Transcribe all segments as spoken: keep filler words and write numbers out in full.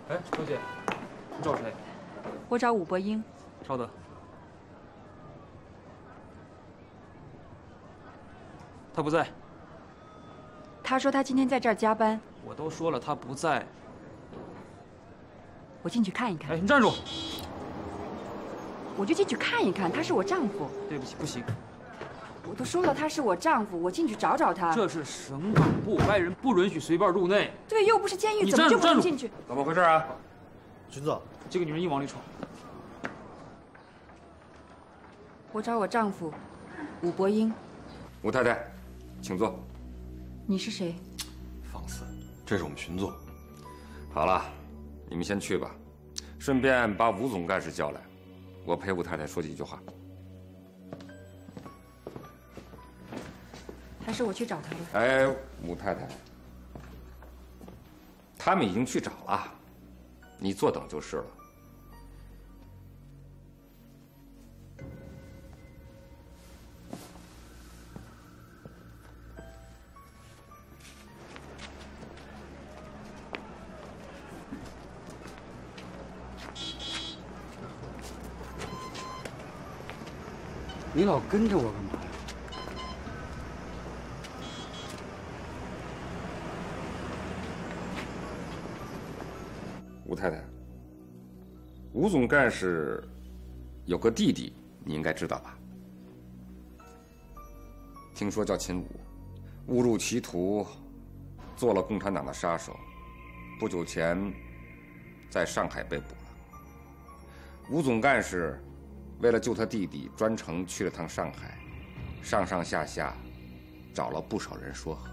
哎，周姐，你找谁？ 我找武伯英。 稍等。他不在。 他说他今天在这儿加班。 我都说了他不在。 我进去看一看。 哎，你站住！ 我就进去看一看，他是我丈夫。 对不起，不行。 我都说了他是我丈夫，我进去找找他。 这是省党部，外人不允许随便入内。 对，又不是监狱，怎么就不能进去？ 怎么回事啊？ 君子， 这个女人一往里闯。 我找我丈夫，武伯英。 吴太太，请坐。 你是谁？ 放肆！这是我们巡座。 好了，你们先去吧，顺便把吴总干事叫来，我陪吴太太说几句话。 还是我去找他吧。 哎，吴太太，他们已经去找了，你坐等就是了。 你老跟着我干嘛呀？ 吴太太，吴总干事有个弟弟，你应该知道吧？听说叫秦武，误入歧途，做了共产党的杀手，不久前在上海被捕了。吴总干事为了救他弟弟，专程去了趟上海，上上下下找了不少人说和。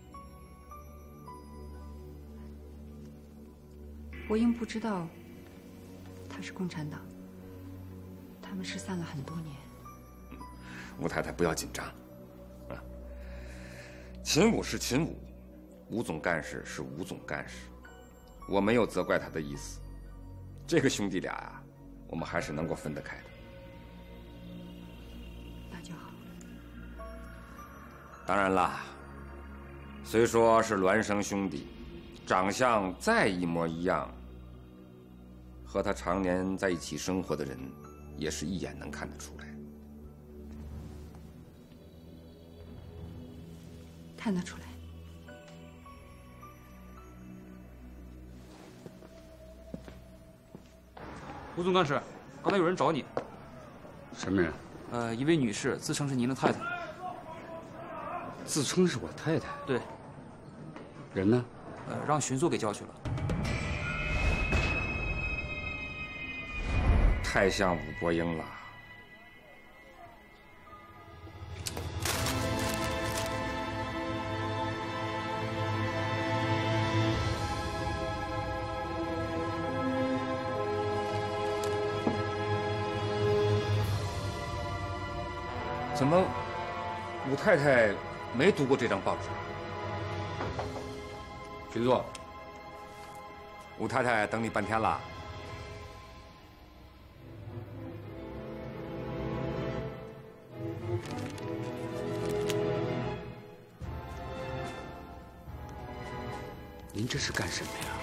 伯英不知道他是共产党，他们失散了很多年。 吴太太不要紧张，啊，秦武是秦武，吴总干事是吴总干事，我没有责怪他的意思。这个兄弟俩呀、啊，我们还是能够分得开的。 那就好。 当然啦，虽说是孪生兄弟，长相再一模一样，和他常年在一起生活的人，也是一眼能看得出来。 看得出来。 吴总干事，刚才有人找你。 什么人？ 呃，一位女士，自称是您的太太。 自称是我太太。 对。 人呢？ 呃，让巡座给叫去了。 太像武伯英了。怎么，武太太没读过这张报纸？ 巡座， 武太太等你半天了。 您这是干什么呀？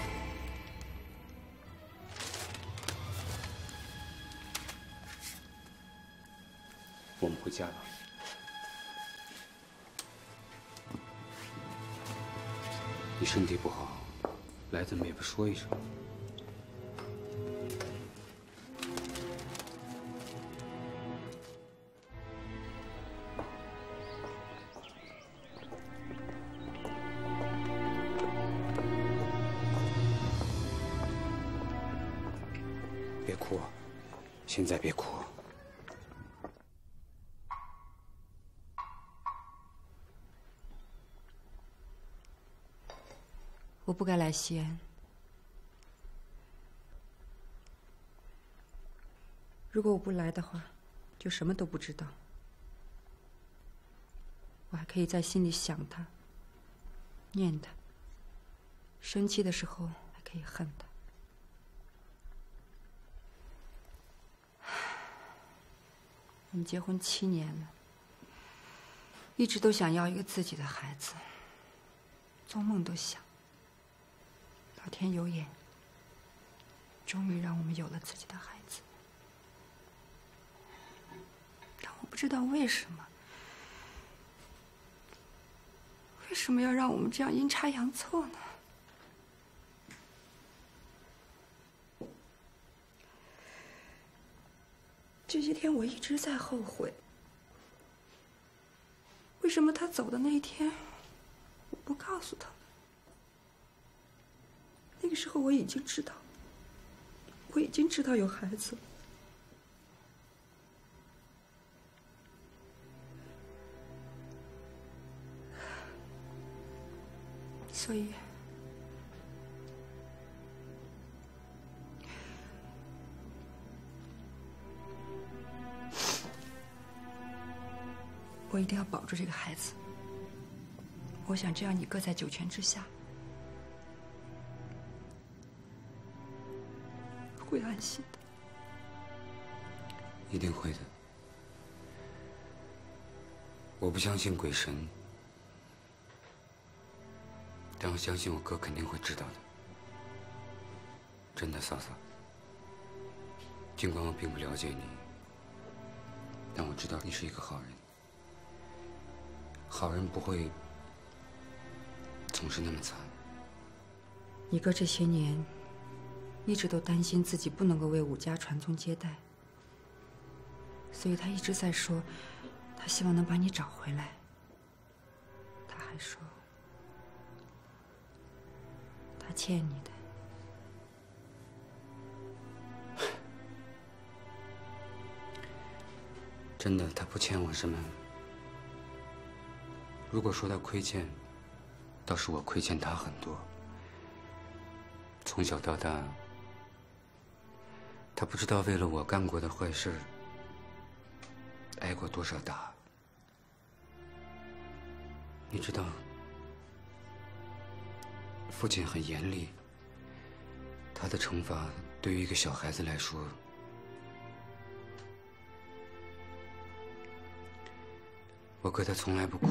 我们回家吧。你身体不好，来怎么也不说一声。别哭，现在别哭。 我不该来西安。如果我不来的话，就什么都不知道。我还可以在心里想他、念他，生气的时候还可以恨他。我们结婚七年了，一直都想要一个自己的孩子，做梦都想。老天有眼， 终于让我们有了自己的孩子。但我不知道为什么，为什么要让我们这样阴差阳错呢？这些天我一直在后悔，为什么他走的那一天，我不告诉他？那个时候我已经知道，我已经知道有孩子了。所以，我一定要保住这个孩子。我想这样你搁在九泉之下，会安心的。 一定会的。我不相信鬼神，但我相信我哥肯定会知道的。真的，嫂嫂。尽管我并不了解你，但我知道你是一个好人。好人不会总是那么惨。 你哥这些年一直都担心自己不能够为武家传宗接代，所以他一直在说，他希望能把你找回来。他还说，他欠你的。 真的，他不欠我什么。如果说到亏欠，倒是我亏欠他很多。从小到大，他不知道为了我干过的坏事，挨过多少打。你知道，父亲很严厉，他的惩罚对于一个小孩子来说，我哥他从来不哭。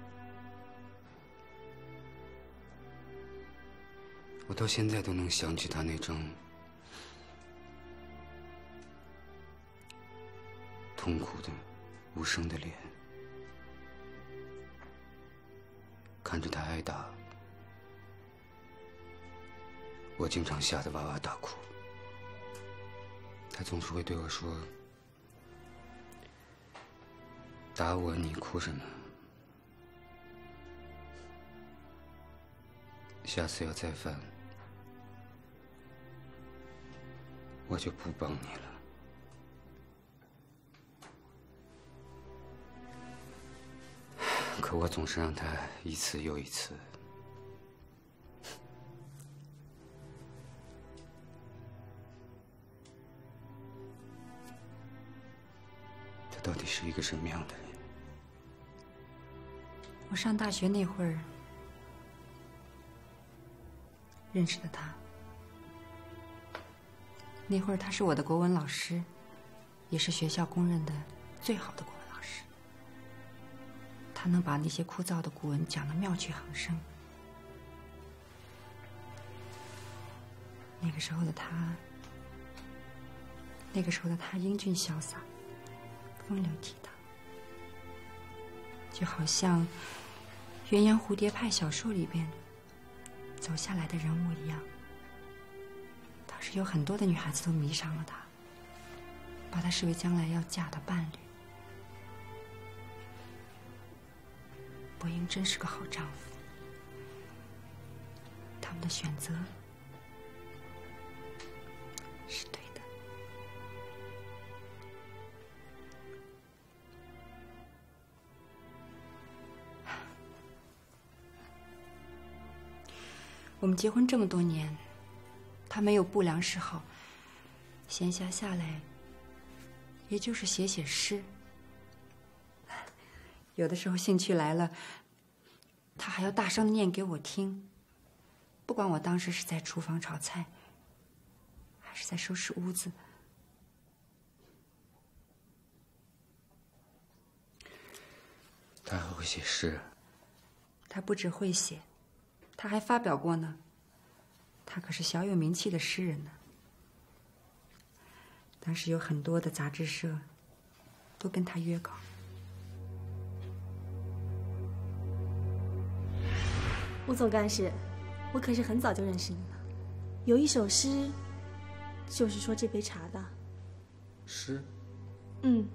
我到现在都能想起他那张痛苦的、无声的脸，看着他挨打，我经常吓得哇哇大哭。他总是会对我说：“打我，你哭什么？下次要再犯，我就不帮你了。”可我总是让他一次又一次。他到底是一个什么样的人？ 我上大学那会儿认识的他，那会儿他是我的国文老师，也是学校公认的最好的国文老师。他能把那些枯燥的古文讲得妙趣横生。那个时候的他，那个时候的他英俊潇洒，风流倜傥，就好像鸳鸯蝴蝶派小说里边走下来的人物一样。当时有很多的女孩子都迷上了他，把他视为将来要嫁的伴侣。伯英真是个好丈夫，他们的选择是对的。我们结婚这么多年，他没有不良嗜好，闲暇下来也就是写写诗。有的时候兴趣来了，他还要大声的念给我听，不管我当时是在厨房炒菜，还是在收拾屋子。 他还会写诗。 他不只会写，他还发表过呢。他可是小有名气的诗人呢。 当时有很多的杂志社都跟他约稿。 吴总干事，我可是很早就认识你了。有一首诗，就是说这杯茶的。 诗？ 嗯。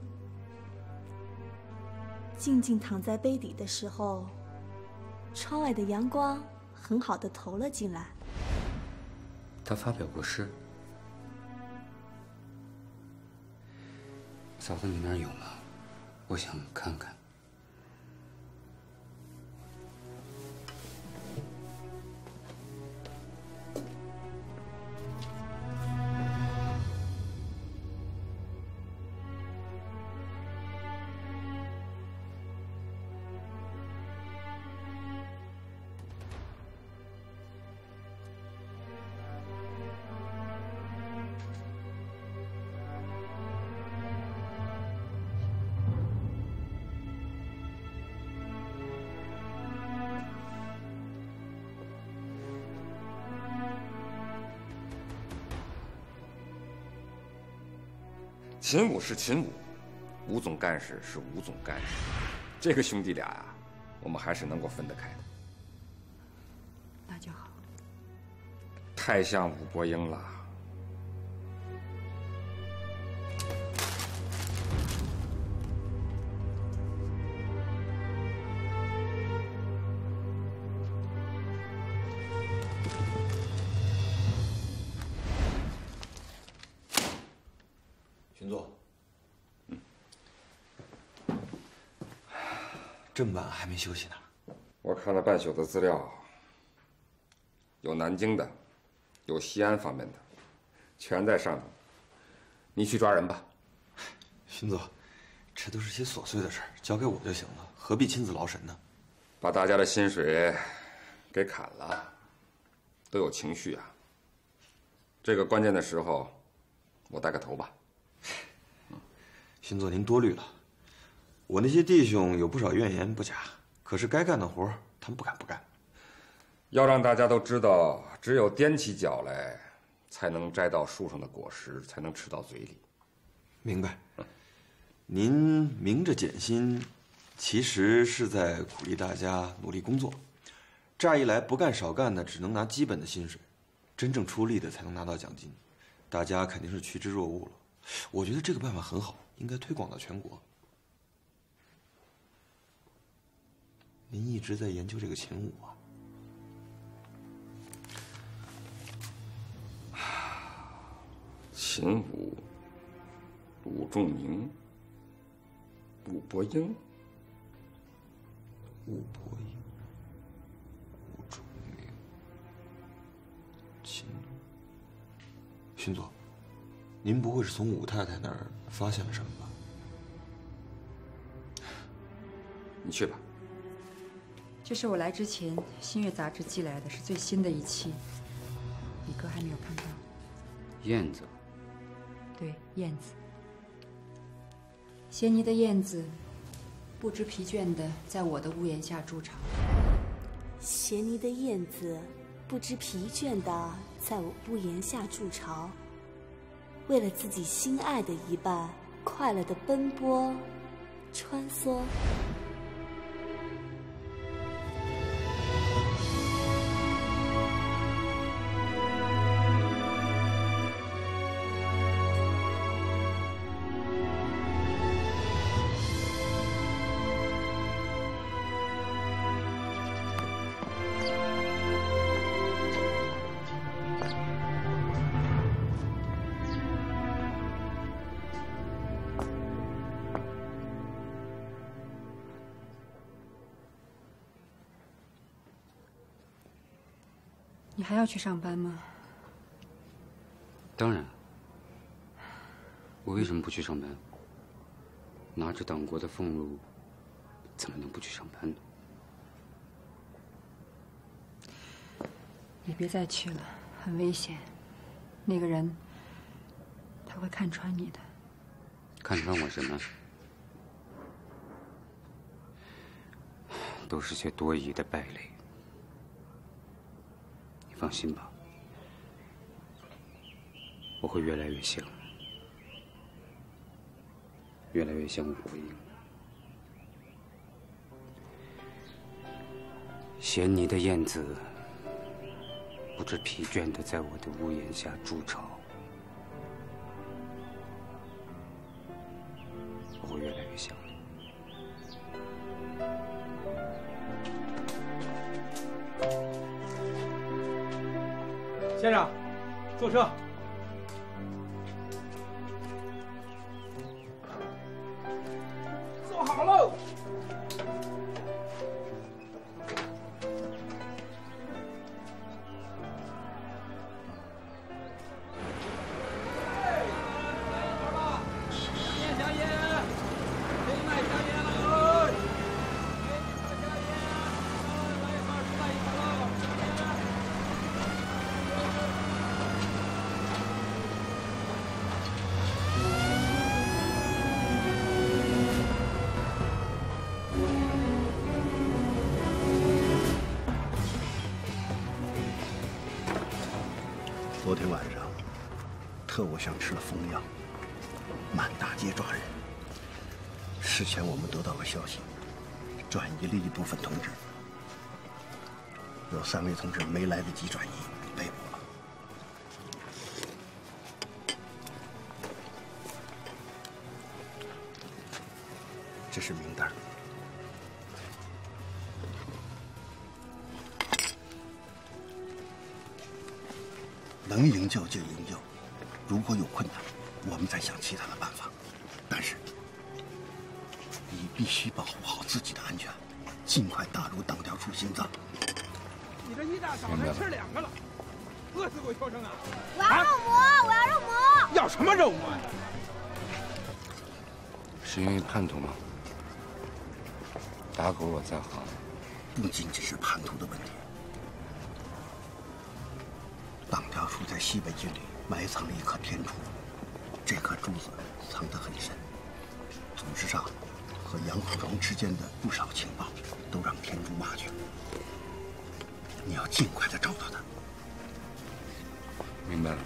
静静躺在杯底的时候，窗外的阳光很好的投了进来。 他发表过诗。嫂子，你那儿有吗？我想看看。 秦武是秦武，吴总干事是吴总干事，这个兄弟俩呀，我们还是能够分得开的。 那就好。 太像武伯英了。 巡座，嗯，这么晚还没休息呢？ 我看了半宿的资料，有南京的，有西安方面的，全在上头。你去抓人吧。 巡座，这都是些琐碎的事儿，交给我就行了，何必亲自劳神呢？ 把大家的薪水给砍了，都有情绪啊。这个关键的时候，我带个头吧。 巡座，您多虑了。我那些弟兄有不少怨言不假，可是该干的活他们不敢不干。 要让大家都知道，只有踮起脚来，才能摘到树上的果实，才能吃到嘴里。 明白。您明着减薪，其实是在鼓励大家努力工作。乍一来，不干少干的只能拿基本的薪水，真正出力的才能拿到奖金。大家肯定是趋之若鹜了。我觉得这个办法很好，应该推广到全国。您一直在研究这个秦武啊？ 秦武、武仲明、武伯英、 武伯英、武仲明、秦武。巡佐，您不会是从武太太那儿发现了什么吧？ 你去吧。 这是我来之前新月杂志寄来的，是最新的一期。你哥还没有看到。 燕子。 对，燕子。嫌疑的燕子，不知疲倦的在我的屋檐下筑巢。 嫌疑的燕子，不知疲倦的在我屋檐下筑巢。为了自己心爱的一半，快乐的奔波，穿梭。 你还要去上班吗？ 当然。我为什么不去上班？拿着党国的俸禄，怎么能不去上班呢？ 你别再去了，很危险。那个人，他会看穿你的。 看穿我什么？都是些多疑的败类。放心吧，我会越来越像。 越来越像火影。衔泥的燕子，不知疲倦地在我的屋檐下筑巢。我越来越像你。 先生，坐车。坐好喽。 昨天晚上，特务像吃了疯药，满大街抓人。事前我们得到了消息，转移了一部分同志，有三位同志没来得及转移，被捕了。这是名单。 能营救就营救，如果有困难，我们再想其他的办法。但是，你必须保护好自己的安全，尽快打入党条处心脏。 你这一大早还吃两个了，饿死鬼求生啊！ 我要肉馍，我要肉馍。 要什么肉馍呀？ 是因为叛徒吗？打狗我在行。 不仅仅是叛徒的问题。 党条处在西北境里埋藏了一颗天珠，这颗珠子藏得很深。组织上和杨虎城之间的不少情报都让天珠挖去了。你要尽快的找到他。 明白了。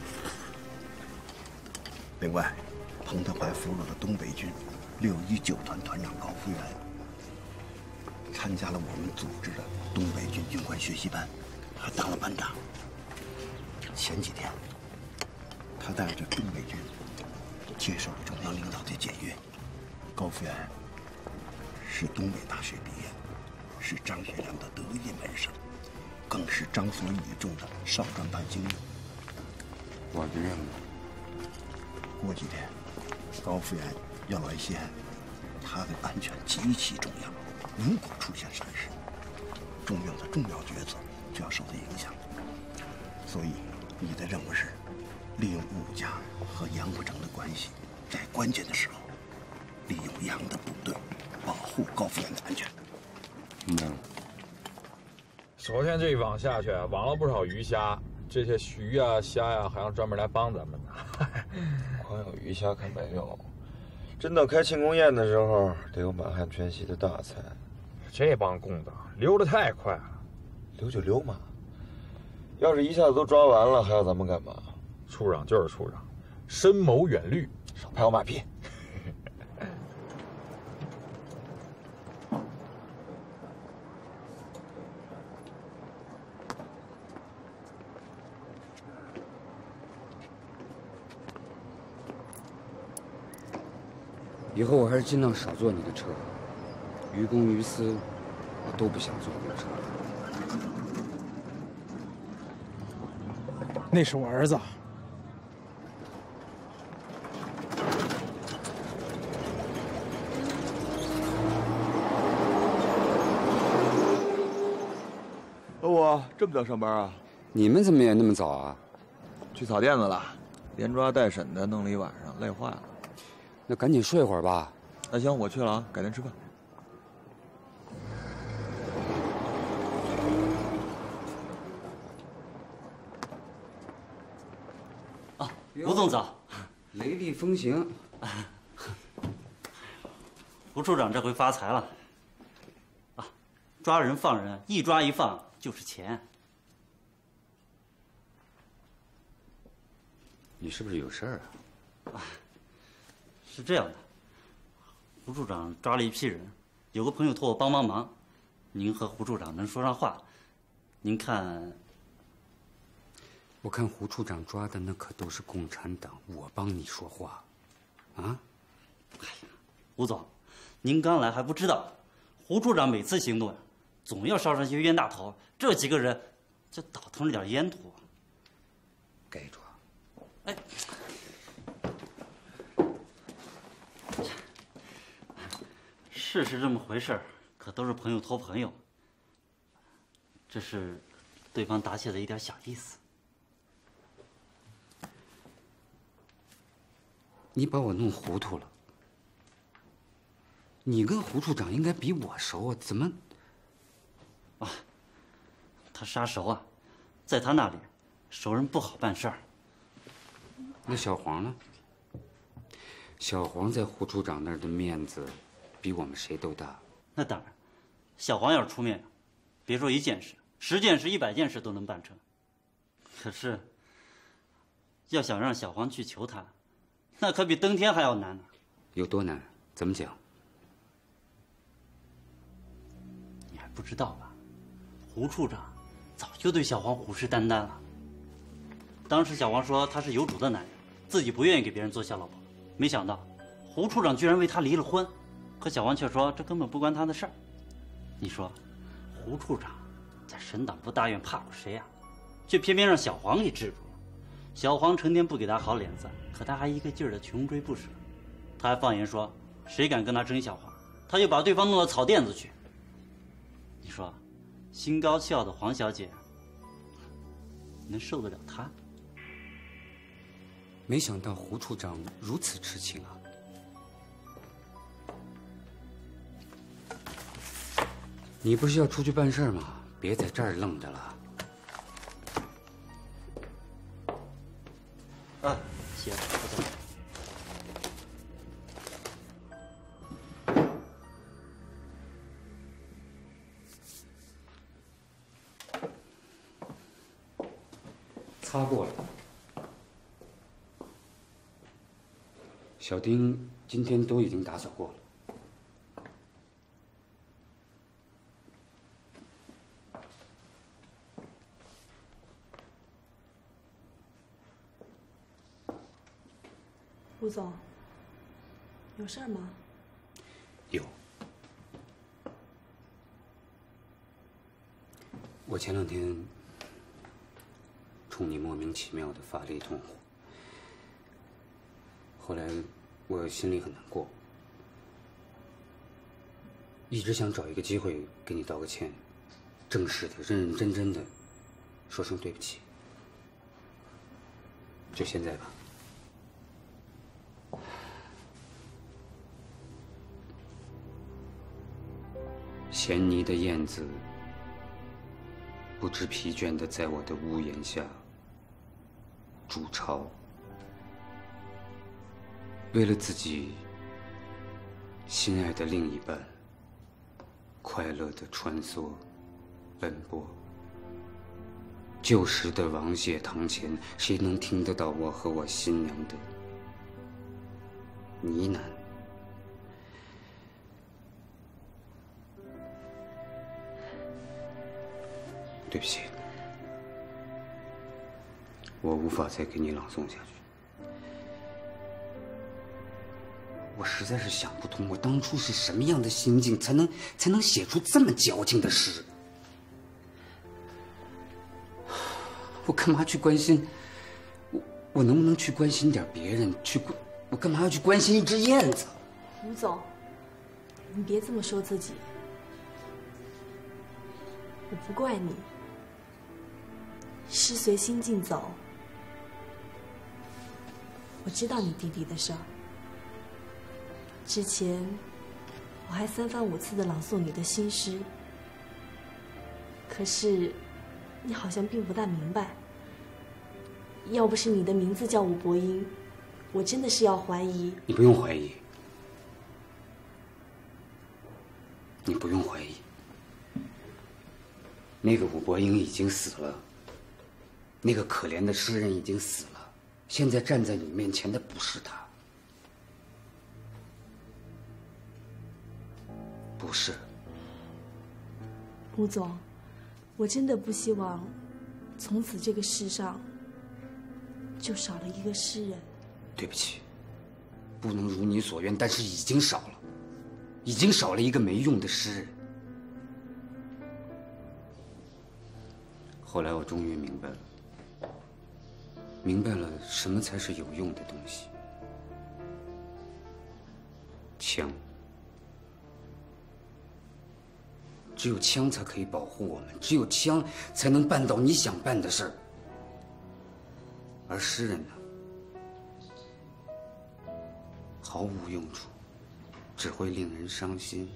另外，彭德怀俘虏了东北军六一九团团长高福元，参加了我们组织的东北军军官学习班，还当了班长。 前几天，他带着东北军接受了中央领导的检阅。高福元是东北大学毕业，是张学良的得意门生，更是张所倚重的少壮班精英。 我的任务。 过几天，高福元要来西安，他的安全极其重要。如果出现闪失，重要的重要角色就要受到影响。所以。 你的任务是利用武家和杨虎城的关系，在关键的时候，利用杨的部队保护高福元的安全。 明白了。 昨天这一网下去，网了不少鱼虾，这些鱼啊、虾呀、啊，还要专门来帮咱们呢。 光有鱼虾可没有，真到开庆功宴的时候，得有满汉全席的大菜。 这帮共党溜得太快了， 溜就溜嘛。 要是一下子都抓完了，还要咱们干嘛？ 处长就是处长，深谋远虑， 少拍我马屁。 以后我还是尽量少坐你的车，于公于私，我都不想坐你的车。 那是我儿子。 老五，这么早上班啊？ 你们怎么也那么早啊？ 去草甸子了，连抓带审的，弄了一晚上，累坏了。 那赶紧睡会儿吧。 那行，我去了啊，改天吃饭。 吴总早， 雷厉风行。 吴处长这回发财了。啊，抓人放人，一抓一放就是钱。 你是不是有事儿啊？ 啊，是这样的， 胡处长抓了一批人，有个朋友托我帮帮忙，您和胡处长能说上话，您看。 我看胡处长抓的那可都是共产党，我帮你说话，啊？ 哎呀，胡总，您刚来还不知道，胡处长每次行动，总要捎上些冤大头，这几个人就倒腾了点烟土。 该抓。 哎。 是是这么回事儿，可都是朋友托朋友。这是对方答谢的一点小意思。 你把我弄糊涂了。你跟胡处长应该比我熟啊，怎么？ 啊，他杀熟啊，在他那里，熟人不好办事儿。 那小黄呢？小黄在胡处长那儿的面子。 比我们谁都大， 那当然。小黄要是出面，别说一件事，十件事、一百件事都能办成。可是，要想让小黄去求他，那可比登天还要难呢。 有多难？怎么讲？ 你还不知道吧？胡处长早就对小黄虎视眈眈了。当时小黄说他是有主的男人，自己不愿意给别人做小老婆，没想到胡处长居然为他离了婚。 可小黄却说这根本不关他的事儿。你说，胡处长在省党部大院怕过谁呀、啊？却偏偏让小黄给制住了。小黄成天不给他好脸子，可他还一个劲儿的穷追不舍。他还放言说，谁敢跟他争小黄，他就把对方弄到草甸子去。你说，心高气傲的黄小姐能受得了他？ 没想到胡处长如此痴情啊！ 你不是要出去办事吗？别在这儿愣着了。 啊，行，我走。 擦过了。小丁今天都已经打扫过了。 胡总，有事儿吗？ 有。我前两天冲你莫名其妙的发了一通火，后来我心里很难过，一直想找一个机会给你道个歉，正式的、认认真真的说声对不起。就现在吧。 衔泥的燕子，不知疲倦地在我的屋檐下筑巢，为了自己心爱的另一半，快乐地穿梭、奔波。旧时的王谢堂前，谁能听得到我和我新娘的呢喃？ 对不起，我无法再给你朗诵下去。我实在是想不通，我当初是什么样的心境，才能才能写出这么矫情的诗？我干嘛去关心？我我能不能去关心点别人？去关我干嘛要去关心一只燕子？ 吴总，你别这么说自己，我不怪你。 事随心境走，我知道你弟弟的事儿。之前我还三番五次的朗诵你的新诗，可是你好像并不大明白。要不是你的名字叫吴伯英，我真的是要怀疑。 你不用怀疑，你不用怀疑。那个吴伯英已经死了。 那个可怜的诗人已经死了，现在站在你面前的不是他。 事。 吴总，我真的不希望从此这个世上就少了一个诗人。 对不起，不能如你所愿，但是已经少了，已经少了一个没用的诗人。后来我终于明白了，明白了什么才是有用的东西。枪，只有枪才可以保护我们，只有枪才能办到你想办的事儿。而诗人呢，毫无用处，只会令人伤心。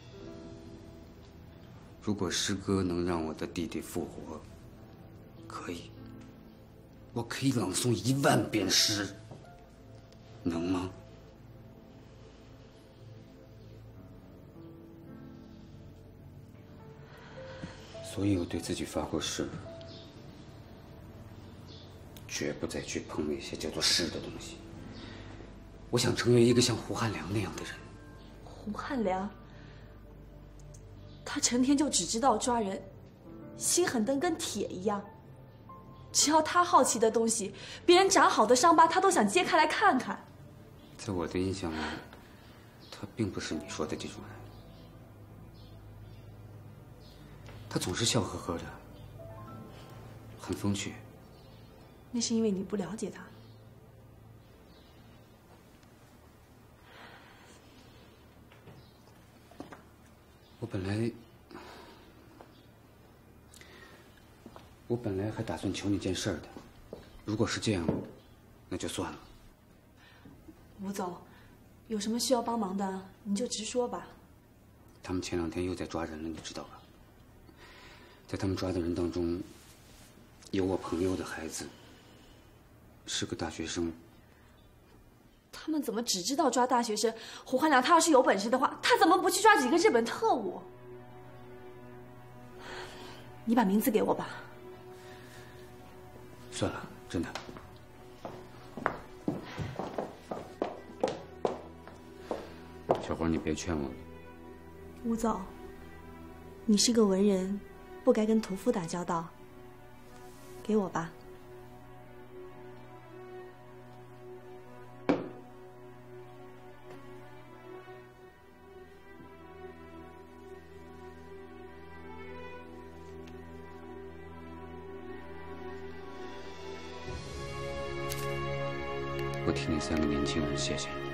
如果诗歌能让我的弟弟复活，可以，我可以朗诵一万遍诗，能吗？所以我对自己发过誓，绝不再去碰那些叫做诗的东西。我想成为一个像胡汉良那样的人。 胡汉良，他成天就只知道抓人，心狠得跟铁一样。只要他好奇的东西，别人长好的伤疤，他都想揭开来看看。 在我的印象里，他并不是你说的这种人。他总是笑呵呵的，很风趣。 那是因为你不了解他。 我本来，我本来还打算求你件事儿的，如果是这样，那就算了。 吴总，有什么需要帮忙的，你就直说吧。 他们前两天又在抓人了，你知道吧？在他们抓的人当中，有我朋友的孩子，是个大学生。 他们怎么只知道抓大学生？胡汉良他要是有本事的话，他怎么不去抓几个日本特务？你把名字给我吧。 算了，真的。小花，你别劝我。 吴总，你是个文人，不该跟屠夫打交道。给我吧。 我替那三个年轻人谢谢你。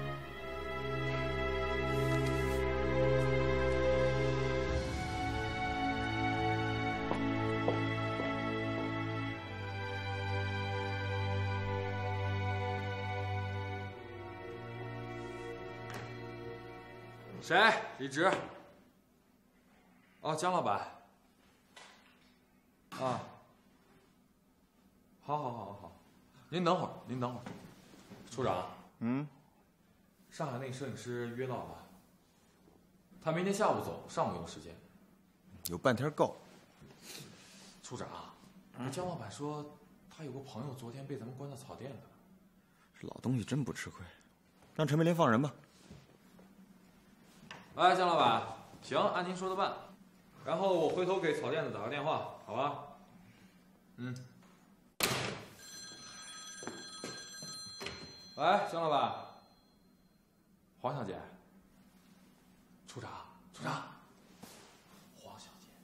谁？李直。哦，江老板。啊。好，好，好，好，好。您等会儿，您等会儿。处长。嗯。上海那个摄影师约到了，他明天下午走，上午有时间。 有半天够。 处长，嗯、江老板说他有个朋友昨天被咱们关到草甸了。 这老东西真不吃亏，让陈梅林放人吧。 哎，江老板，行，按您说的办。然后我回头给草甸子打个电话，好吧？嗯。喂，江老板，黄小姐，处长，处长，黄小姐，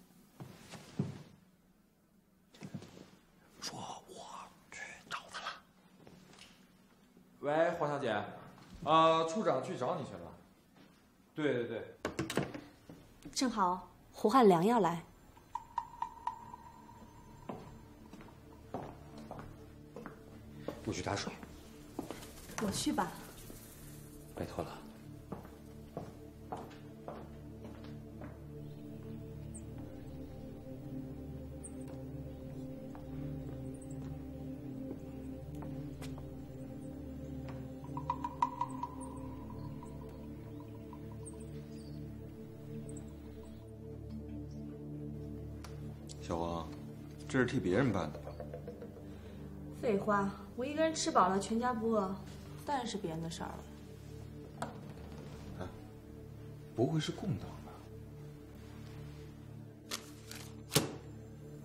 说我去找他了。 喂，黄小姐，啊、呃，处长去找你去了。对对对， 正好胡汉良要来。 我去打水。 我去吧。 拜托了。 小王，这是替别人办的吧？ 废话，我一个人吃饱了，全家不饿，当然是别人的事儿了。 不会是共党吧？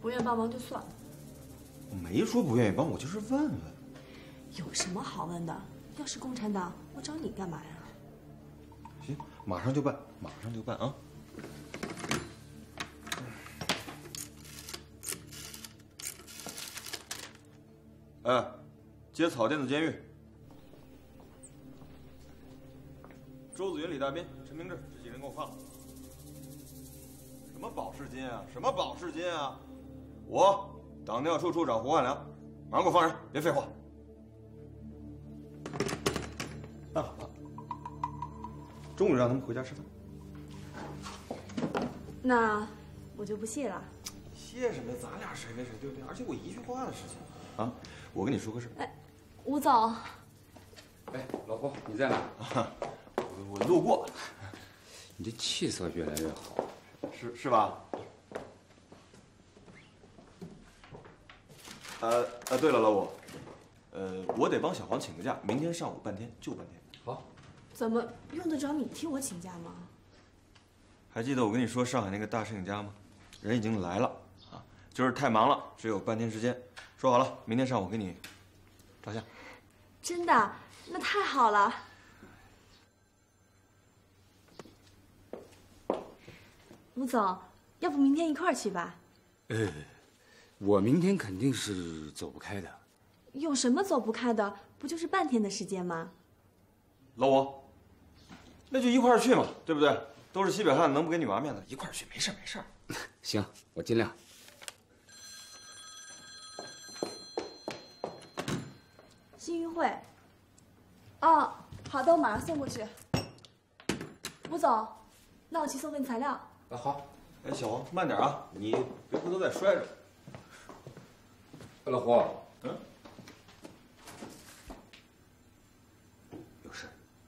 不愿帮忙就算了。 我没说不愿意帮，我就是问问。 有什么好问的？要是共产党，我找你干嘛呀？ 行，马上就办，马上就办啊！哎，接草甸子监狱。周子云、李大斌、陈明志这几人给我放了。什么保释金啊？什么保释金啊？我党调处处长胡汉良，马上给我放人，别废话。办好了，中午让他们回家吃饭。 那我就不谢了。 谢什么？咱俩谁跟谁对不对？而且我一句话的事情啊！我跟你说个事。 哎，吴总。 哎，老婆，你在哪？ 啊，我我路过。 你这气色越来越好， 是是吧？呃呃，对了，老五，呃，我得帮小黄请个假，明天上午半天，就半天。 好。 怎么用得着你替我请假吗？ 还记得我跟你说上海那个大摄影家吗？人已经来了啊，就是太忙了，只有半天时间。说好了，明天上午给你照相。 真的？那太好了。吴总，要不明天一块儿去吧？ 呃，我明天肯定是走不开的。 有什么走不开的？不就是半天的时间吗？ 老五，那就一块儿去嘛，对不对？都是西北汉，能不给女娃面子？一块儿去，没事没事。 行，我尽量。 新运会。哦，好的，我马上送过去。吴总，那我去送份材料。 啊，好。 哎，小王，慢点啊，你别回头再摔着。 老胡。 嗯。 有事。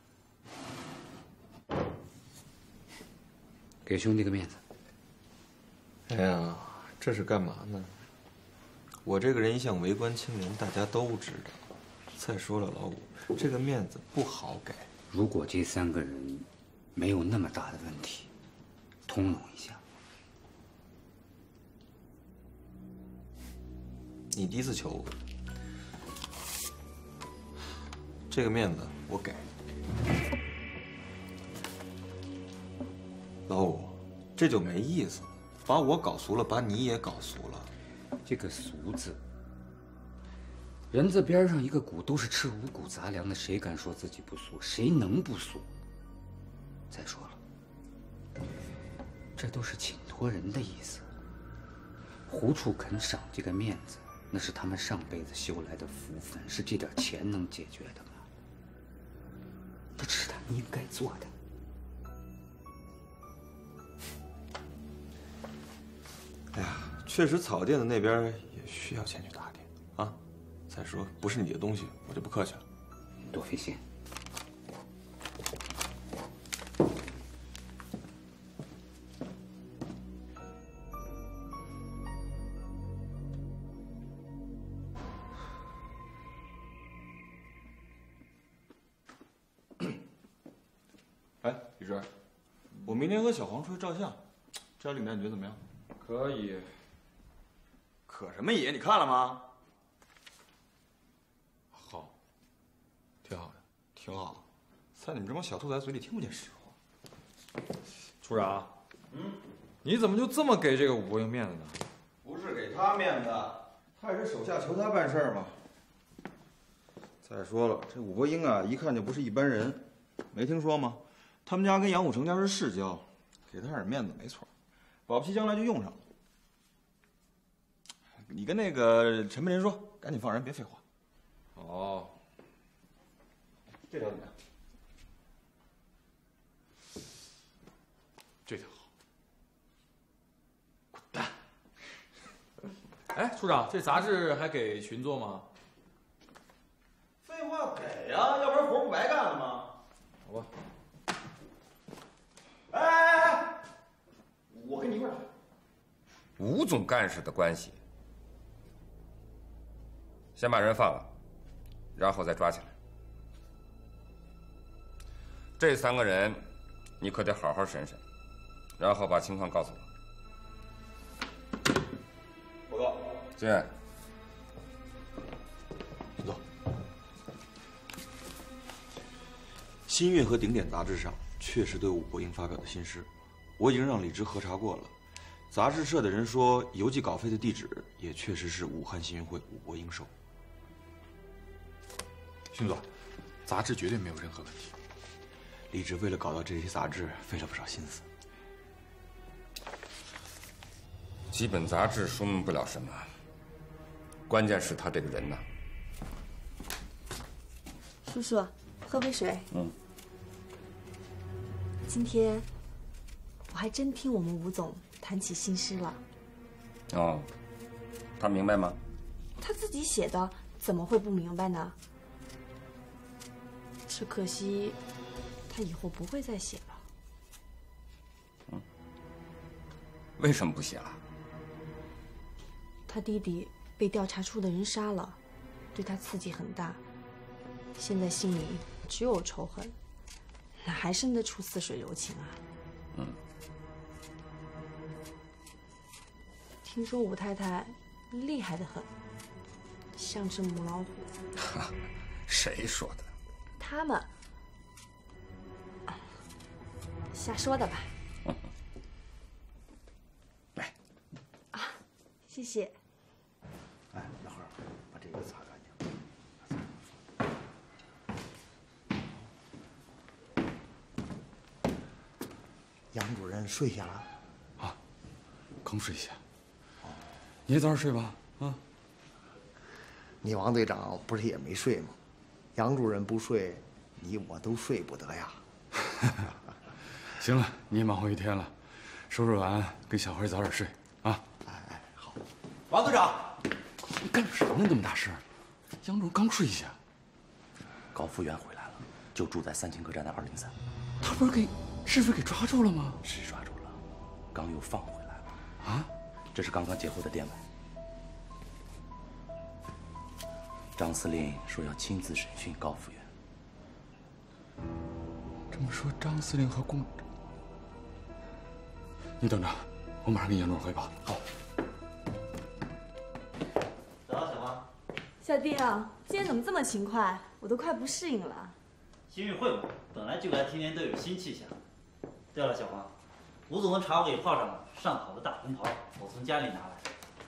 给兄弟个面子。 哎呀，这是干嘛呢？我这个人一向为官清廉，大家都知道。再说了，老五，这个面子不好给。 如果这三个人没有那么大的问题，通融一下。 你第一次求我，这个面子我给。老五，这就没意思了，把我搞俗了，把你也搞俗了。 这个“俗”字，人字边上一个“骨”，都是吃五谷杂粮的，谁敢说自己不俗？谁能不俗？再说了，这都是请托人的意思。胡处肯赏这个面子，那是他们上辈子修来的福分，是这点钱能解决的吗？这只是他们应该做的。 哎呀，确实草甸子那边也需要钱去打点啊。再说，不是你的东西，我就不客气了。 多费心。 哎，李志，我明天和小黄出去照相，这条领带你觉得怎么样？ 可以。 可什么也？你看了吗？ 好，挺好的， 挺好。在你们这帮小兔崽嘴里听不见实话。 处长，嗯，你怎么就这么给这个武国英面子呢？ 不是给他面子，他也是手下求他办事嘛。再说了，这武国英啊，一看就不是一般人。没听说吗？他们家跟杨虎成家是世交，给他点面子没错，保不齐将来就用上了。你跟那个陈培林说，赶紧放人，别废话。 哦， 这条怎么样？ 这条好。滚蛋！哎，处长，这杂志还给群做吗？ 废话给呀，要不然活不白干了吗？ 好吧。 哎哎哎！我跟你一块儿。 吴总干事的关系，先把人放了，然后再抓起来。这三个人，你可得好好审审，然后把情况告诉我。 进。 请坐。新月和顶点杂志上确实都有武伯英发表的新诗，我已经让李直核查过了。杂志社的人说，邮寄稿费的地址也确实是武汉新运会武伯英收。 荀座，杂志绝对没有任何问题。 李直为了搞到这些杂志，费了不少心思。 几本杂志说明不了什么，关键是他这个人呐。 叔叔，喝杯水。 嗯。 今天我还真听我们吴总谈起新诗了。 哦，他明白吗？ 他自己写的，怎么会不明白呢？只可惜，他以后不会再写了。 嗯。为什么不写了？ 他弟弟被调查处的人杀了，对他刺激很大。现在心里只有仇恨，哪还生得出似水柔情啊？ 嗯。 听说武太太厉害得很，像只母老虎。 谁说的？ 他们瞎说的吧？ 来。 啊，谢谢。 哎，老何，把这个擦干净。杨主任睡下了？ 啊，刚睡下。你也早点睡吧，啊。 你王队长不是也没睡吗？杨主任不睡，你我都睡不得呀。 行了，你也忙活一天了，收拾完跟小辉早点睡啊。 哎哎，好。 王队长， 你干什么呢？那么大声！杨主任刚睡下。 高副员回来了，就住在三清客栈的二零三。 他不是给是非给抓住了吗？ 是抓住了，刚又放回来了。 啊？ 这是刚刚截获的电文。张司令说要亲自审讯高副员。 这么说，张司令和共……你等着，我马上跟杨主任汇报。好。 早，小花。 小丁啊，今天怎么这么勤快？我都快不适应了。 新运会嘛，本来就该天天都有新气象。对了，小花，吴总的茶我给泡上了，上好的大红袍，我从家里拿来。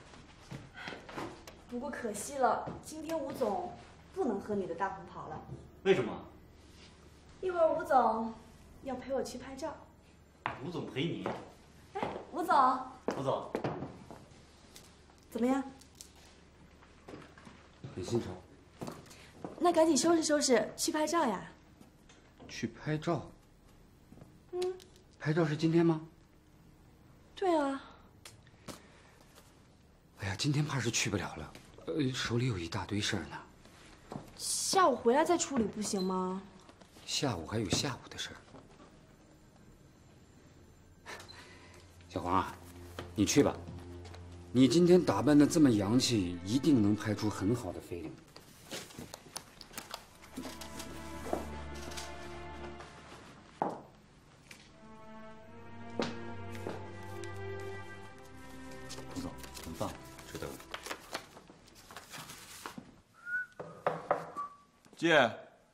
不过可惜了，今天吴总不能喝你的大红袍了。 为什么？ 一会儿吴总要陪我去拍照。 吴总陪你？ 哎，吴总。 吴总， 怎么样？ 很心疼。 那赶紧收拾收拾，去拍照呀。 去拍照？ 嗯。 拍照是今天吗？ 对啊。 哎呀，今天怕是去不了了，呃，手里有一大堆事儿呢。 下午回来再处理不行吗？ 下午还有下午的事儿。小黄啊，你去吧，你今天打扮的这么洋气，一定能拍出很好的菲林。 吴总，很棒， 值得。 姐。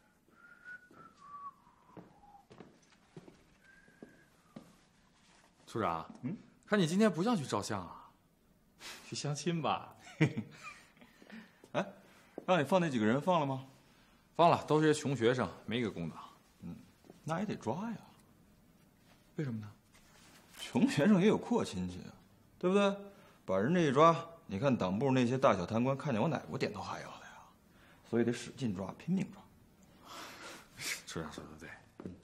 处长，嗯，看你今天不像去照相啊，去相亲吧？ 哎，让你放那几个人放了吗？ 放了，都是些穷学生，没一个公的。 嗯，那也得抓呀。 为什么呢？ 穷学生也有阔亲戚啊，对不对？把人这一抓，你看党部那些大小贪官看见我哪不点头哈腰的呀？所以得使劲抓，拼命抓。 处长说的对。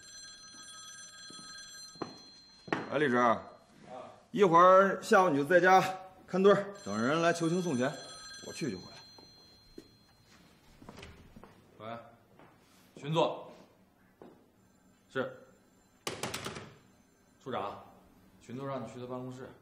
哎，李直，一会儿下午你就在家看队，等人来求情送钱，我去就回来。 喂，巡座。是。处长，巡座让你去他办公室。